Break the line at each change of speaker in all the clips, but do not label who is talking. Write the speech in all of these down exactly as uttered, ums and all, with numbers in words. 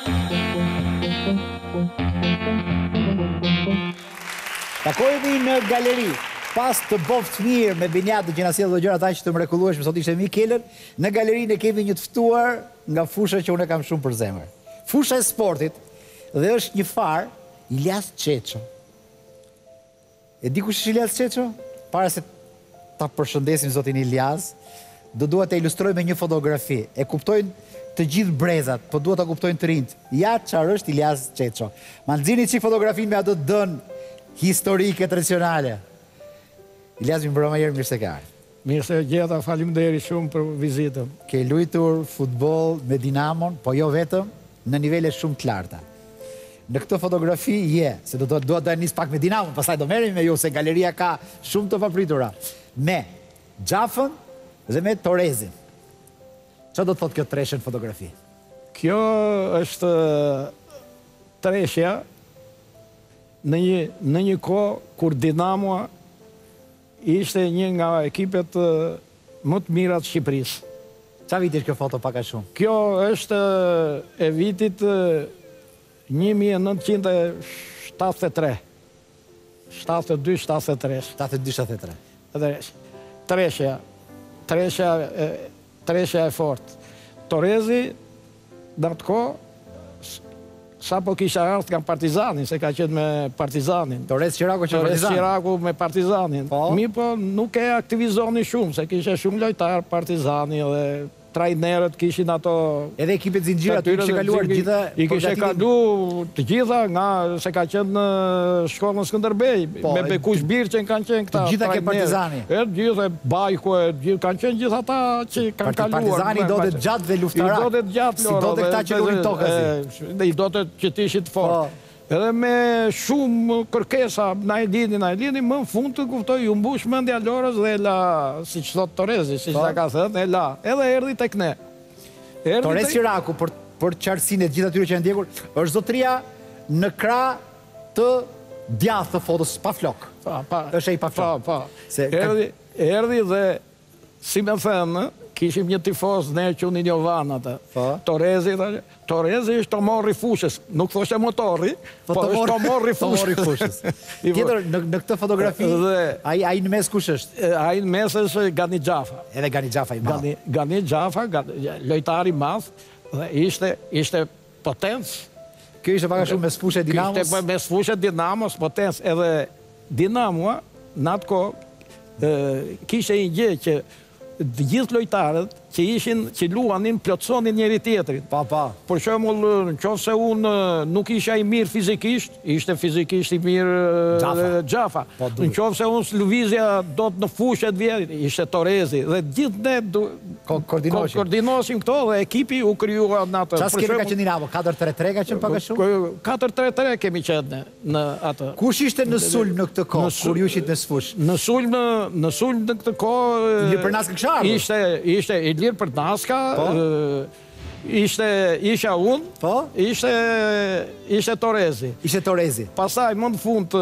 Takojemi në galeri. Pas të boft mirë me Binjatën që na sjell gjëra ata që të mrekullueshme, sot ishte Mikelën, në galerinë kemi një të ftuar nga fusha që unë kam shumë për zemër. Fusha e sportit dhe është një far Ilyas Çeço. E di kush është Ilyas Çeço? Para se ta përshëndesim zotin Ilyas, do dua të ilustroj me një fotografi. E kuptojnë të gjithë brezat, po duhet ta kuptojnë të rinjt. Ja çfarë është Ilyas Çeço. Ma nxjini çik fotografinë me ato dën historike tradicionale. Ilyas, më mbrëma herë, mirë se ke ardhur.
Mirë se gjeta, faleminderit shumë për vizitën.
Ke luajtur futboll me Dinamon, po jo vetëm, në nivele shumë të larta. Në këtë fotografi je, se do të duhet të nis pak me Dinamon, pastaj do merremi me ju se galeria ka shumë të papritura. Me Xhafën dhe me Torrezin. Çfarë do të thotë kjo treshë në fotografi?
Kjo është treshja në një në një kohë kur Dinamo ishte një nga ekipet më të mira të Shqipërisë.
Qa viti është kjo foto pak a shumë?
Kjo është e vitit një mijë e nëntëqind e shtatëdhjetë e tre. shtatëdhjetë e dy shtatëdhjetë e tre.
shtatëdhjetë e dy shtatëdhjetë e tre.
Treshja. Treshja, treshja e fortë. Torrezi, në atë kohë, sa po kisha ardhë nga Partizanin, se ka qenë me Partizanin.
Torrez Qiraku që
Torrez Qiraku me Partizanin. Mi po nuk e aktivizoni shumë, se kishe shumë lojtarë Partizani dhe trajnerët kishin ato...
Edhe ekipet zinxhira të kishe kaluar gjitha...
I kishe kalu të gjitha nga se ka qenë në shkollën Skënderbej, me Bekush Birçen kanë qenë këta.
Të gjitha ke Partizani.
E gjitha, Bajko, kanë qenë gjitha ta që kanë kaluar.
Partizani do të gjatë dhe luftarak.
I do të gjatë,
si do të këta që lurin tokës.
I do të që t'ishit fort. Edhe me shumë kërkesa, na e dini, na e dini, më në fund të kuftoj, ju mbush mendja Lorës dhe la, si që thot Torrezi, si që ta ka thënë, e la, edhe erdi tek ne.
Torrez Qiraku, për qartësinë e gjithë atyre që e ndjekur, është zotria në krah të djathtë të fotos, pa flok. është e i pa flok.
Erdi dhe, si me thënë, kishim një tifoz ne që unë i njovan atë. Torrezi, Torrezi është të morri fushës. Nuk thoshe motori, po është të morri fushës.
Tjetër, në këtë fotografi, a i në mes kush është?
A i në mes është Gani Xhafa.
Edhe Gani Xhafa i madh.
Gani Xhafa, lojtari madh, dhe ishte potencë.
Kjo ishte paka shumë mes fushë e Dinamos?
Kjo ishte mes fushë e Dinamos, potencë. Edhe Dinamo, në atë kohë, kishte një gjë që gjithë lojtarët që ishin, që luanin, plotsonin njëri tjetrit.
Pa, pa.
Por shembull, në qoftë se unë nuk isha i mirë fizikisht, ishte fizikisht i mirë Xhafa. Në qoftë se unë lëvizja do të në fushë të vjetë, ishte Torrezi. Dhe gjithë ne koordinosim këto dhe ekipi u kryua në atë.
Qa s'kemi ka qenë Dinamo? katër tre tre ka qenë paka shumë?
katër tre tre kemi qenë në atë.
Kush ishte në sulm në këtë kohë, kur ju ishit në sfush?
Në sulm në këtë kohë...
Ilir Përnaska kësha ardhur?
Ishte Ilir Përnaska, isha unë, ishte Torrezi.
Ishte Torrezi.
Pasaj, më në fund,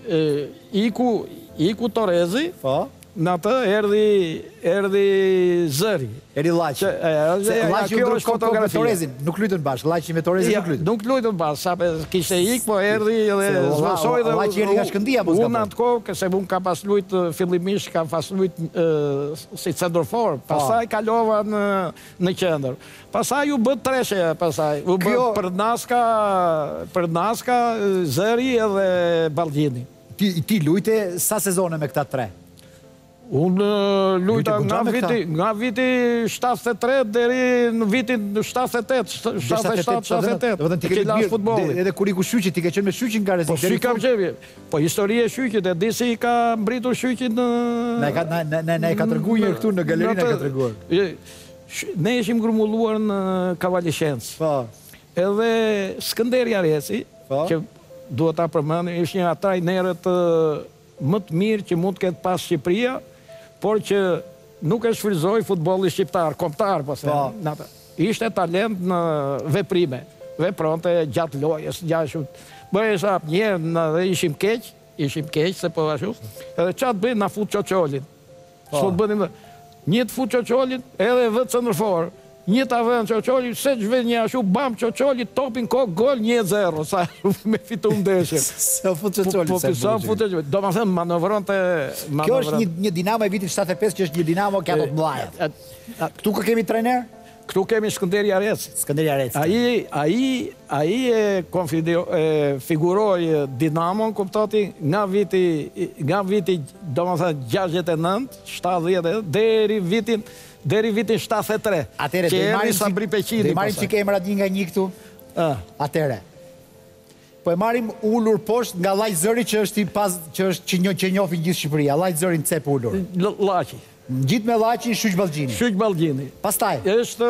iku Torrezi, në atë erdi Zëri.
Erdi Laqi. Laqi u ndrukot me Torrezin, nuk lujtën bashkë, Laqi me Torrezin nuk lujtën.
Nuk lujtën bashkë, sa kishte ik, po erdi dhe zvësoj dhe...
Laqi erdi nga Shkëndia, mos ka
unë atë kohë, këse unë ka pas lujtë, fillimisht ka pas lujtë si centrofor, pasaj kalova në qendër. Pasaj u bët treshe, pasaj. U bët Përnaska, Zëri edhe Ballgjini.
Ti lujte sa sezone me këta tre?
Unë lujta nga viti shtatëdhjetë e tre deri në vitin shtatëdhjetë e tetë, shtatëdhjetë e shtatë shtatëdhjetë e tetë, që lasë futbolli.
Edhe kur i ku Shyqit, ti ke qenë me Shyqin nga rezit?
Po Shyqin kam qenë, po historie e Shyqit, e di si ka mbritur Shyqin në...
Ne e ka tërgu njërë këtu në galerinë e ka tërguar.
Ne ishim grumulluar në Kavalishencë. Edhe Skënderi Areci, që duhet ta përmendë, ishtë një ata i nerët më të mirë që mund të ketë pas Shqipëria, por që nuk e shfryzoi futbolli shqiptar, kombëtar, po them. Ishte talent në veprime, vepronte gjatë lojës, gjashtu. Bëhej sa njerë dhe ishim keq, ishim keq se po ashtu. Edhe çat bëjnë na fut çoçolin. Sot bënim një të fut çoçolin, edhe vë centërfor. Një ta vën Çoçoli, se çve një ashtu bam Çoçoli topin kokë gol një zero, sa me fitu ndeshje.
Se u fut Çoçoli.
Po sa fut Çoçoli. Domethënë manovronte
Kjo është një një Dinamo e vitit shtatëdhjetë e pesë që është një Dinamo që ato të mëdha. Ktu ku kemi trajner?
Këtu kemi Skënderi Areci.
Skënderi Areci.
Ai ai ai e konfidio e figuroi Dinamon, kuptoti, nga viti nga viti domethënë gjashtëdhjetë e nëntë, shtatëdhjetë deri vitin deri vitin shtatëdhjetë e tre.
Atëre do marrim
Sabri Peqini.
Do marrim çike emrat një nga një këtu.
Ë,
atëre. Po e marrim ulur poshtë nga Llaj Zëri që është i pas që është që një që njohin gjithë Shqipëria. Llaj Zëri në cep ulur.
Llaqi.
Gjithë me Llaqin Shuq Ballxhini.
Shuq Ballxhini.
Pastaj
është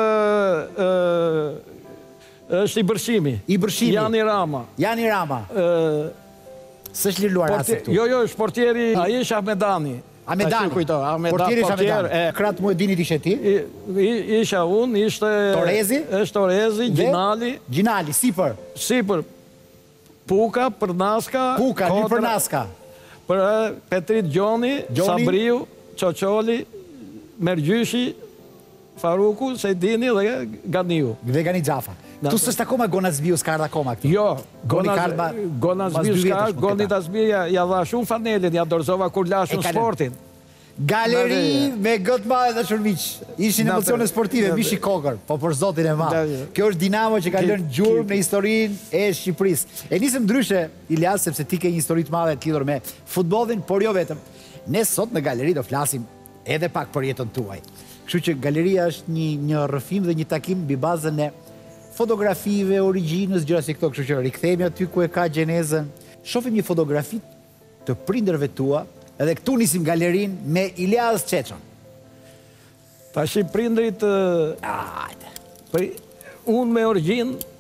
ë është i Bërshimi.
I Bërshimi.
Jani Rama.
Jani Rama.
ë
S'është liruar as këtu.
Jo, jo, është portieri, ai është Ahmedani.
Ahmedani.
Kujto, Ahmedani.
Portieri është Ahmedani. Krat Muedinit ishte ti.
Isha unë, ishte
Torezi.
Është Torezi, Gjinali.
Gjinali, sipër.
Sipër. Puka, Përnaska.
Puka, një Përnaska.
Për Petrit Gjoni, Sabriu, Çoçoli, Mergjyshi, Faruku, Sejdini dhe Ganiu.
Dhe Gani Xhafa. Tu s'është akoma Gonazbiu s'ka ardhur akoma këtu.
Jo,
Gonazbiu
s'ka, Gonazbiu ja dha shumë fanelit, ja dorëzova kur lashun sportin.
Galeri me gëtë madhe dhe shërmiq. Ishin emocione sportive, mishi kokër, po për zotin e madh. Kjo është Dinamo që ka lënë gjurmë në historinë e Shqipërisë. E nisëm ndryshe, Ilias, sepse ti ke një histori të madhe të lidhur me futbollin, por jo vetëm. Ne sot në galeri do flasim edhe pak për jetën tuaj. Kështu që galeria është një një rrëfim dhe një takim mbi bazën e fotografive, origjinës, gjëra si këto, kështu që rikthehemi aty ku e ka gjenezën. Shohim një fotografi të prindërve tua. Edhe këtu nisim galerin me Ilias Çeçon.
Tashi prindrit...
Ajde.
Unë me origjinë